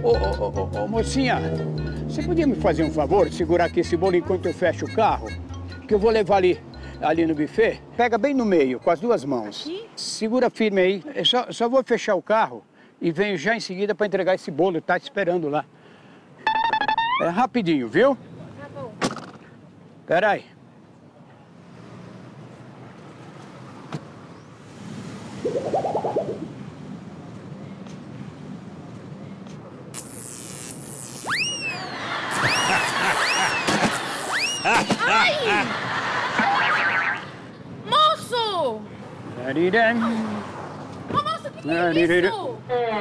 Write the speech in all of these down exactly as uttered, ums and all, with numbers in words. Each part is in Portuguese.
Ô, ô, ô, ô, mocinha, você podia me fazer um favor, segurar aqui esse bolo enquanto eu fecho o carro? Que eu vou levar ali, ali no buffet. Pega bem no meio, com as duas mãos. Aqui? Segura firme aí. Eu só, só vou fechar o carro e venho já em seguida para entregar esse bolo. Tá te esperando lá. É rapidinho, viu? Tá bom. Pera aí. Ai! Moço! Darirã. Ô, moço, o que, que é isso?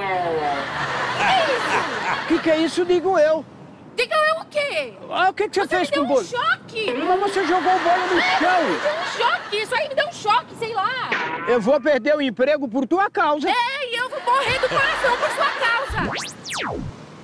O que, que é isso, digo eu? Diga eu o quê? Ah, o que, que você, Você fez me com deu o um bolo? choque! Mas você jogou o bolo no Me chão. deu um choque! Isso aí me deu um choque, sei lá! Eu vou perder o emprego por tua causa. É, e eu vou morrer do coração por sua causa!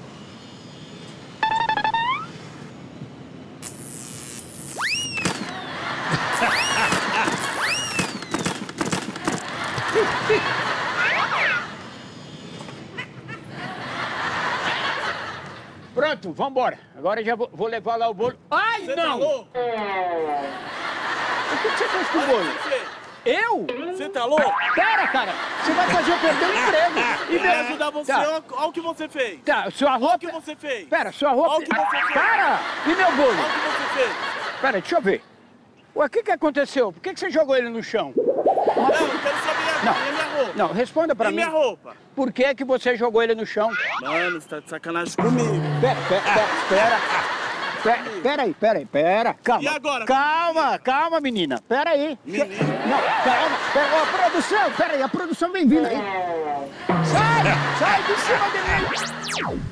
Pronto, vambora. Agora já vou, vou levar lá o bolo. Ai, Você não! tá louco? O que, que você fez com o Olha bolo? o que você fez. Eu? Você tá louco? Pera, cara. Você vai fazer eu perder o emprego. E vai ajudar você, Tá. olha, olha o que você fez. Tá, sua Olha o roupa... que você fez. Pera, sua roupa... Olha o que você fez. Para! E meu bolo? Olha o que você fez. Pera, deixa eu ver. Ué, o que, que aconteceu? Por que, que você jogou ele no chão? Não, eu quero saber a Não. e a minha roupa. Não, responda pra E mim. minha roupa? Por que, que você jogou ele no chão? Mano, você tá de sacanagem comigo. Pera, pera, pera, pera. Pera, pera aí, pera aí, pera. Calma. E agora? Calma, calma, menina. Pera aí. Menina? Não, calma. Pera, ó, produção, pera aí, a produção vem vindo aí. Sai, sai de cima de mim.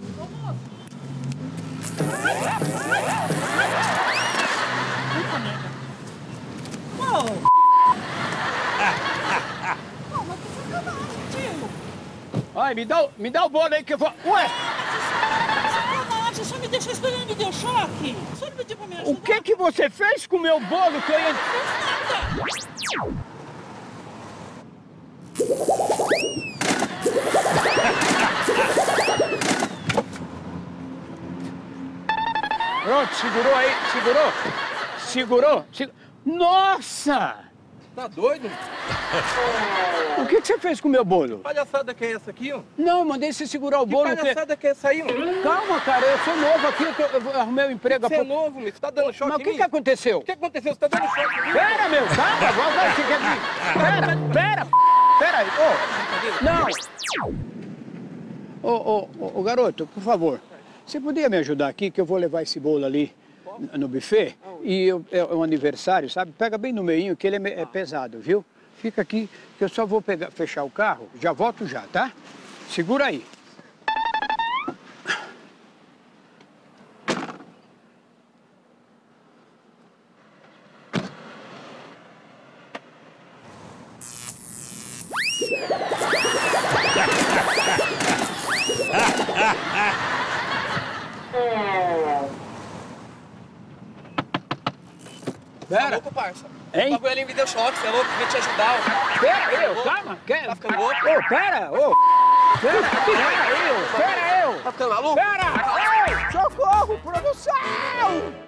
Ai, me dá, o- me dá o bolo aí que eu vou... Ué, Você só me deixou esperando, me deu choque. Só não pediu pra me ajudar. o que que você fez com o meu bolo que eu ia... Não fez nada. Pronto, segurou aí, segurou? Segurou? Segu- Nossa! Tá doido? O que que você fez com o meu bolo? Palhaçada que é essa aqui, ó? Não, eu mandei você segurar o Que bolo. que- palhaçada que é essa aí, ó? Calma, cara, eu sou novo aqui, eu, tô- eu vou- arrumei o emprego há Você é pouco. novo, meu. Você tá dando choque Mas o em que mim? que aconteceu? O que aconteceu? Você tá dando choque em mim? Pera, meu, calma, vai, vai, você quer vir? Pera, pera, pera aí, ô, não. Ô, ô, ô, ô, garoto, por favor, você podia me ajudar aqui, que eu vou levar esse bolo ali n- no buffet, e eu- é um aniversário, sabe? Pega bem no meinho, que ele é, me- é pesado, viu? Fica aqui, que eu só vou pegar, fechar o carro, já volto já, tá? Segura aí. Tá Pera, louco, parça? Hein? O bagulho ali me deu choque, você é louco? Vem te ajudar, ó. pera, eu, calma. Quer... Tá ficando louco? Ô, pera, ô. Pera, pera, eu, pera, eu. Tá ficando maluco? Pera! Ei, socorro, produção!